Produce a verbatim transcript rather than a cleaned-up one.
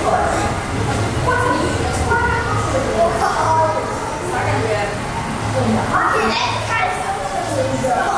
我靠！啥感觉？而且来看什么？